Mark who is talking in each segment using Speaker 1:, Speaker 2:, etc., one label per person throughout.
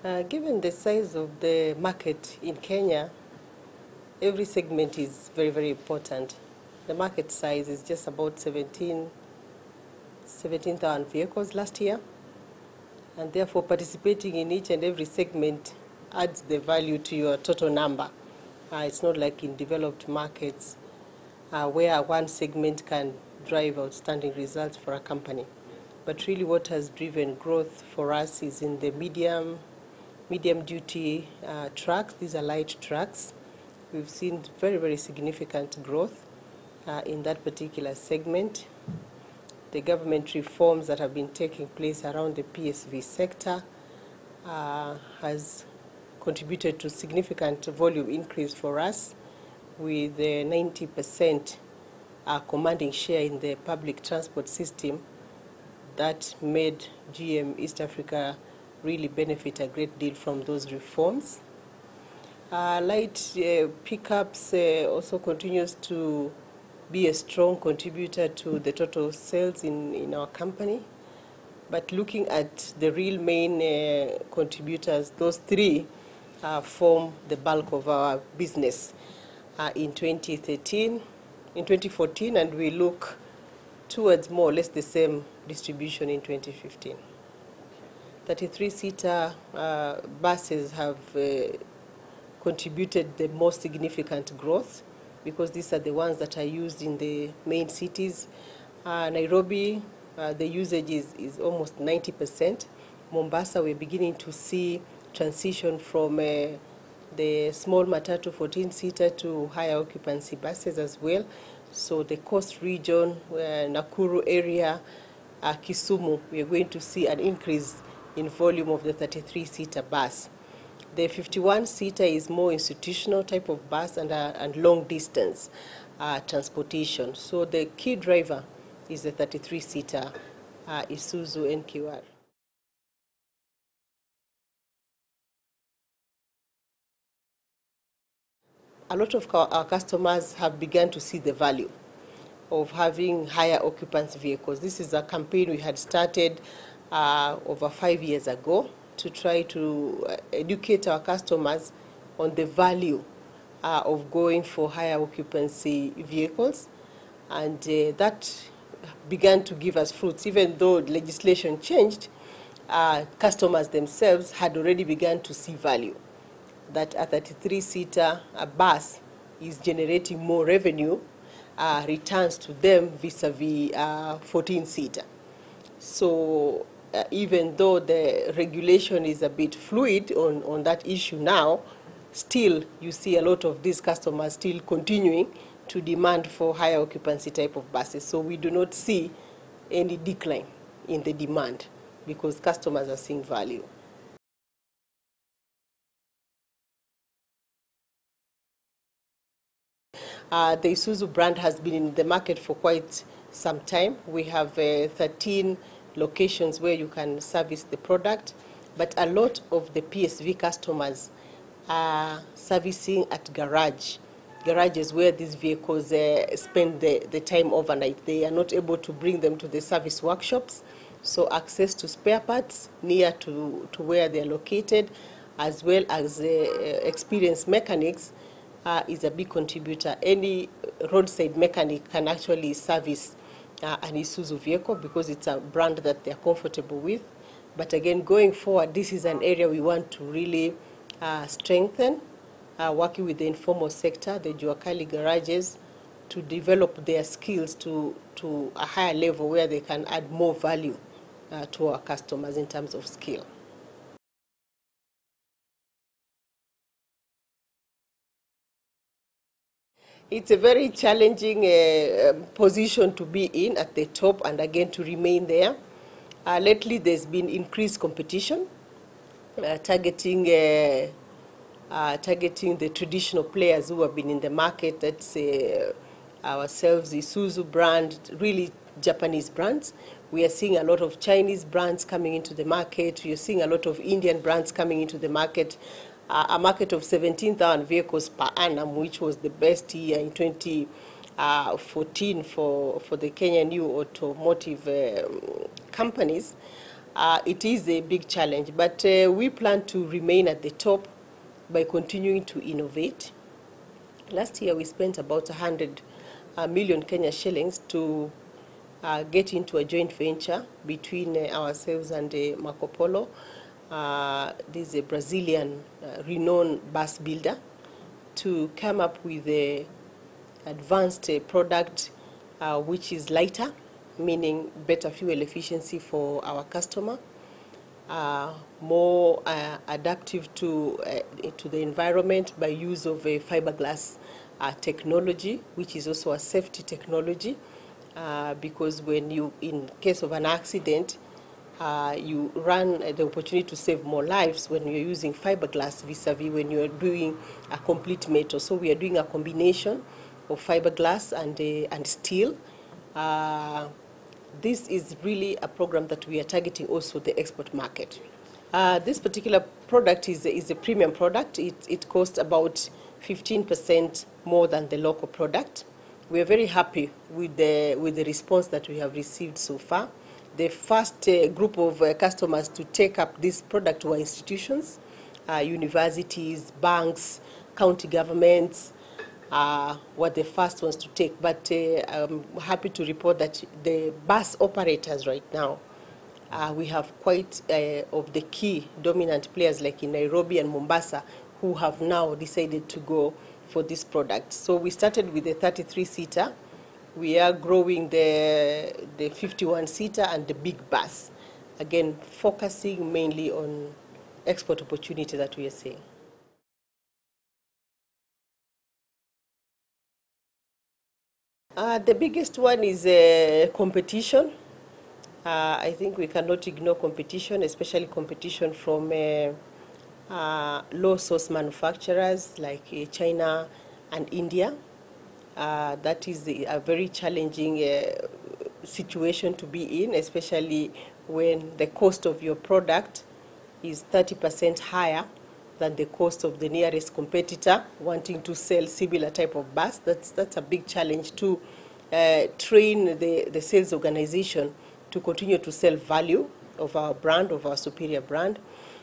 Speaker 1: Given the size of the market in Kenya, every segment is very, very important. The market size is just about 17,000 vehicles last year, and therefore participating in each and every segment adds the value to your total number. It's not like in developed markets where one segment can drive outstanding results for a company. But really what has driven growth for us is in the medium duty trucks. These are light trucks. We've seen very, very significant growth in that particular segment. The government reforms that have been taking place around the PSV sector has contributed to significant volume increase for us, with 90% commanding share in the public transport system. That made GM East Africa really benefit a great deal from those reforms. Light pickups also continues to be a strong contributor to the total sales in our company. But looking at the real main contributors, those three form the bulk of our business in 2014, and we look towards more or less the same distribution in 2015. 33-seater buses have contributed the most significant growth because these are the ones that are used in the main cities. Nairobi, the usage is almost 90%. Mombasa, we're beginning to see transition from the small matatu 14-seater to higher occupancy buses as well. So the coast region, Nakuru area, Kisumu, we are going to see an increase in volume of the 33-seater bus. The 51-seater is more institutional type of bus and long distance transportation. So the key driver is the 33-seater Isuzu NQR. A lot of our customers have begun to see the value of having higher occupancy vehicles. This is a campaign we had started over 5 years ago to try to educate our customers on the value of going for higher occupancy vehicles. And that began to give us fruits. Even though legislation changed, customers themselves had already begun to see value. That a 33-seater bus is generating more revenue, returns to them vis-a-vis 14-seater. So even though the regulation is a bit fluid on that issue now, still you see a lot of these customers still continuing to demand for higher occupancy type of buses. So we do not see any decline in the demand because customers are seeing value. The Isuzu brand has been in the market for quite some time. We have 13 locations where you can service the product, but a lot of the PSV customers are servicing at garages where these vehicles spend the time overnight. They are not able to bring them to the service workshops, so access to spare parts near to where they are located, as well as experienced mechanics is a big contributor. Any roadside mechanic can actually service an Isuzu vehicle because it's a brand that they're comfortable with. But again, going forward, this is an area we want to really strengthen, working with the informal sector, the Juakali garages, to develop their skills to a higher level where they can add more value to our customers in terms of skill. It's a very challenging position to be in at the top and again to remain there. Lately there's been increased competition targeting the traditional players who have been in the market. That's ourselves, Isuzu brand, really Japanese brands. We are seeing a lot of Chinese brands coming into the market. We are seeing a lot of Indian brands coming into the market. A market of 17,000 vehicles per annum, which was the best year in 2014 for the Kenyan new automotive companies. it is a big challenge, but we plan to remain at the top by continuing to innovate. Last year we spent about 100 million Kenya shillings to get into a joint venture between ourselves and Marco Polo. This is a Brazilian renowned bus builder, to come up with a advanced product which is lighter, meaning better fuel efficiency for our customer, more adaptive to the environment by use of a fiberglass technology, which is also a safety technology, because when you, in case of an accident, you run the opportunity to save more lives when you're using fiberglass vis-a-vis when you're doing a complete metal. So we are doing a combination of fiberglass and steel. This is really a program that we are targeting also the export market. This particular product is a premium product. It costs about 15% more than the local product. We are very happy with the response that we have received so far. The first group of customers to take up this product were institutions, universities, banks, county governments, were the first ones to take. But I'm happy to report that the bus operators right now, we have quite of the key dominant players like in Nairobi and Mombasa who have now decided to go for this product. So we started with the 33-seater. We are growing the 51-seater and the big bus, again focusing mainly on export opportunity that we are seeing. The biggest one is competition. I think we cannot ignore competition, especially competition from low-source manufacturers like China and India. That is a very challenging situation to be in, especially when the cost of your product is 30% higher than the cost of the nearest competitor wanting to sell similar type of bus. That's a big challenge to train the sales organization to continue to sell value of our brand, of our superior brand,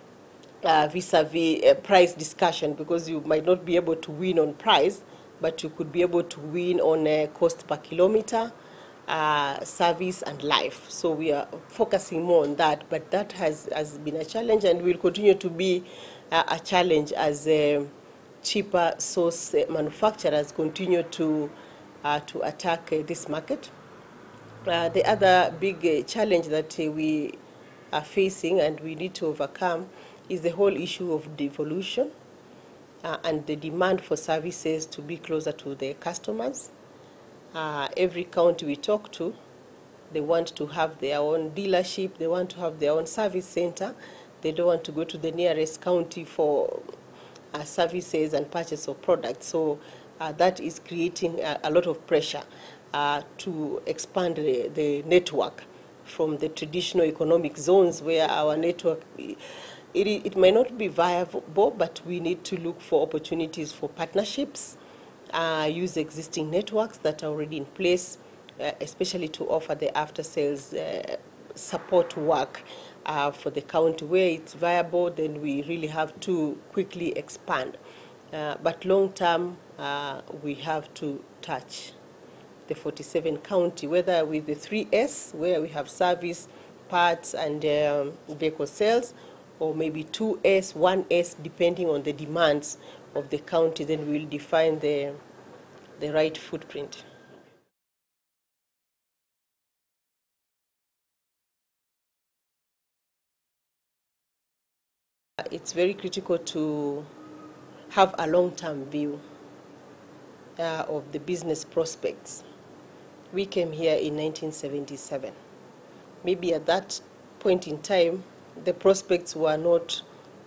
Speaker 1: vis-a-vis price discussion, because you might not be able to win on price, but you could be able to win on cost per kilometer, service and life. So we are focusing more on that, but that has been a challenge and will continue to be a challenge as cheaper source manufacturers continue to attack this market. The other big challenge that we are facing and we need to overcome is the whole issue of devolution. And the demand for services to be closer to their customers. Every county we talk to, they want to have their own dealership, they want to have their own service center. They don't want to go to the nearest county for services and purchase of products. So that is creating a lot of pressure to expand the network from the traditional economic zones where our network it might not be viable, but we need to look for opportunities for partnerships, use existing networks that are already in place, especially to offer the after-sales support work for the county. Where it's viable, then we really have to quickly expand. But long-term, we have to touch the 47 county, whether with the 3S, where we have service, parts, and vehicle sales, or maybe 2S, 1S, depending on the demands of the county, then we'll define the right footprint. It's very critical to have a long-term view of the business prospects. We came here in 1977. Maybe at that point in time, the prospects were not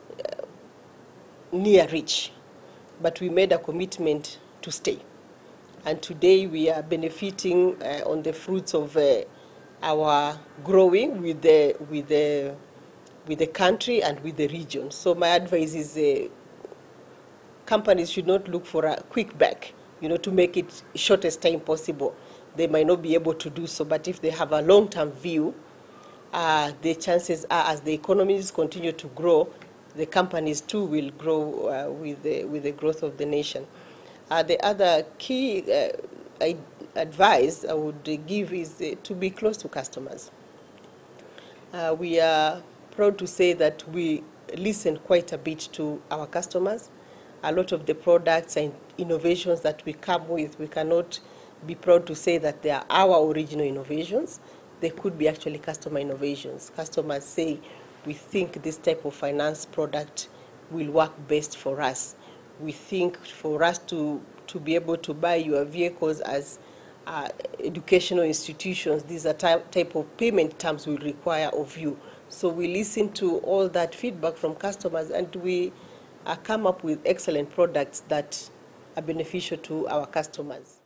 Speaker 1: near reach, but we made a commitment to stay. And today we are benefiting on the fruits of our growing with the country and with the region. So my advice is companies should not look for a quick back, to make it shortest time possible. They might not be able to do so, but if they have a long-term view, the chances are, as the economies continue to grow, the companies too will grow with the growth of the nation. The other key advice I would give is to be close to customers. We are proud to say that we listen quite a bit to our customers. A lot of the products and innovations that we come with, we cannot be proud to say that they are our original innovations. They could be actually customer innovations. Customers say, we think this type of finance product will work best for us. We think for us to be able to buy your vehicles as educational institutions, these are type of payment terms we require of you. So we listen to all that feedback from customers, and we come up with excellent products that are beneficial to our customers.